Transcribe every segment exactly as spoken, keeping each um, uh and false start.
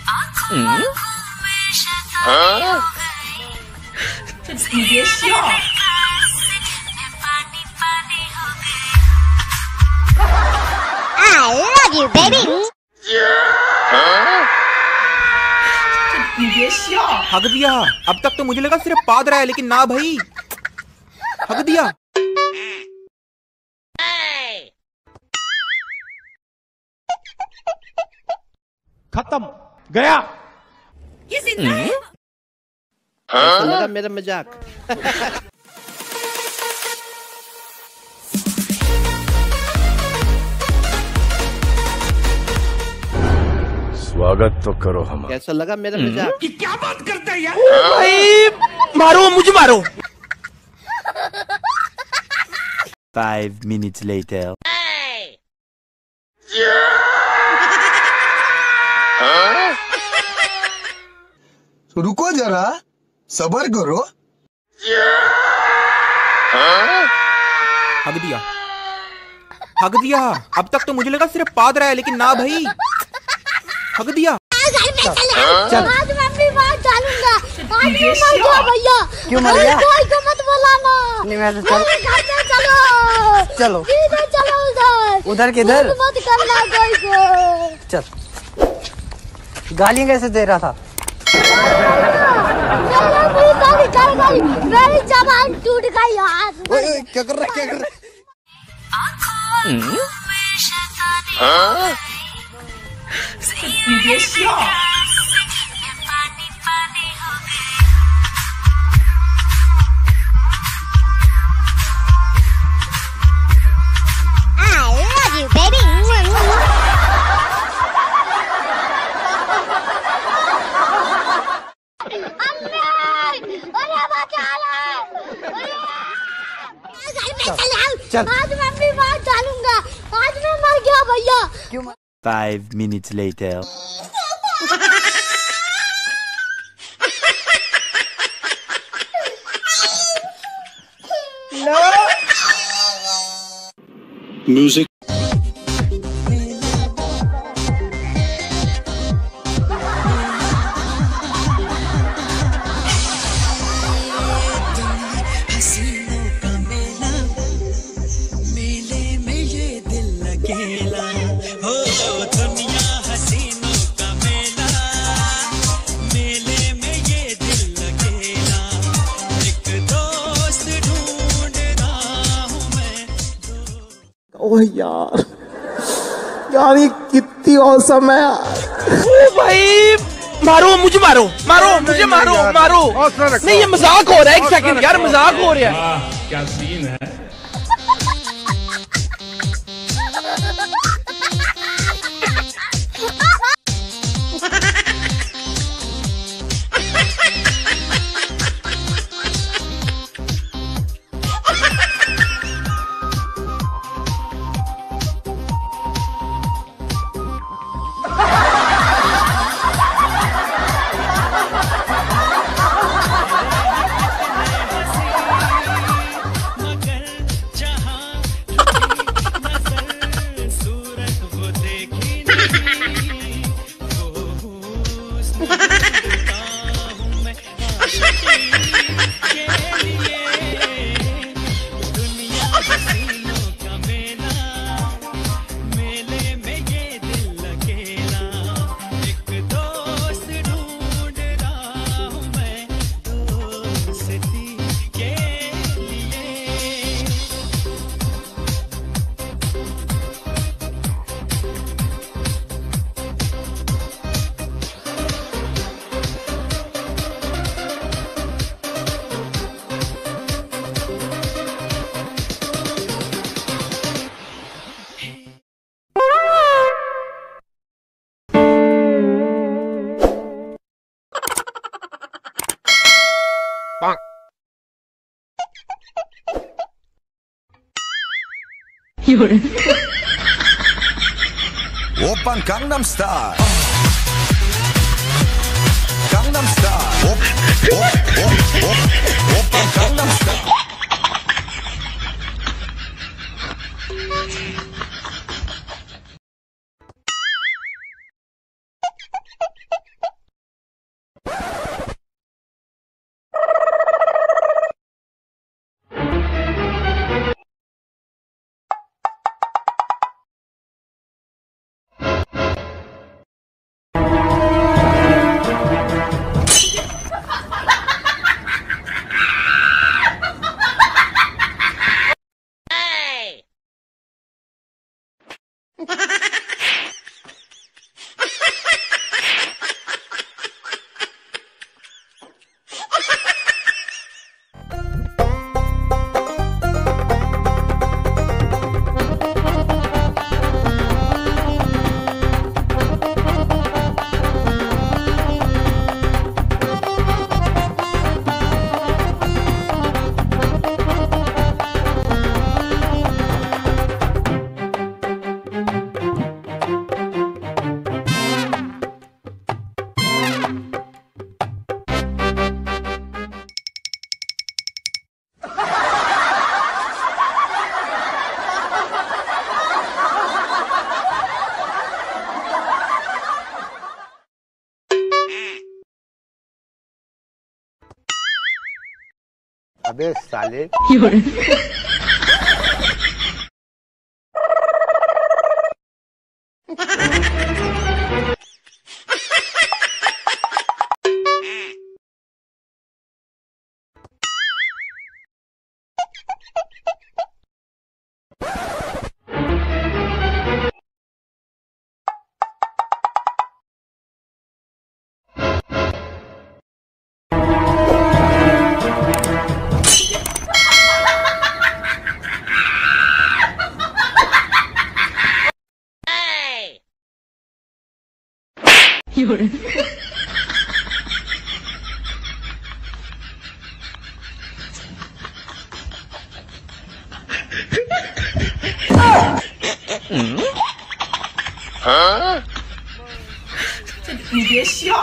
你别笑。 I love you, baby. 你别笑。 हक दिया। अब तक तो मुझे लगा सिर्फ पाद रहा है, लेकिन ना भाई, हक दिया। खत्म गया। कैसा लगा मेरा मजाक? स्वागत तो करो हम। कैसा लगा मेरा मजाक? ये क्या बात करता है यार? भाई मारो, मुझे मारो। Five minutes later. रुको जरा, सबर करो। हक दिया, हक दिया। अब तक तो मुझे लगा सिर्फ पाद रहा है, लेकिन ना भाई, हक दिया। चल। आज मैं अपनी बात डालूंगा। आज मैं मर गया भैया। क्यों मर गया? कोई को मत बुलाना। नहीं मैं तो चल। घर में चलो। चलो। सीधे चलो उधर। उधर किधर? मत करना कोई को। चल। गालियाँ कैसे दे रहा था? मेरी जबान टूट गई यार। ओए क्या कर रहा है? क्या कर रहा है? 你别笑。 I love you, baby. चल। आज मैं अपनी बात डालूंगा। आज मैं मर गया भैया। क्यों? Five minutes later. No. Music. ओह यार, यार ये कितनी औसम है यार। ओ भाई मारो, मुझे मारो, मारो, मुझे मारो, मारो। नहीं ये मजाक हो रहा है, एक सेकंड यार, मजाक हो रहा है। क्या सीन है? Oppan Gangnam Style. Gangnam Style. Op, op, op, op. Oppan Gangnam Style. अबे साले 这你别笑。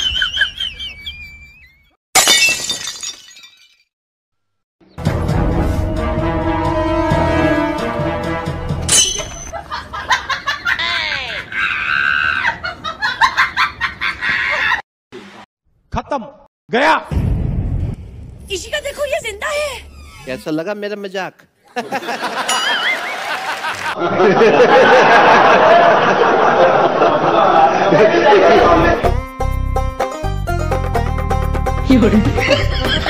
खत्म गया। इसी का देखो ये जिंदा है। कैसा लगा मेरा मजाक? 有人。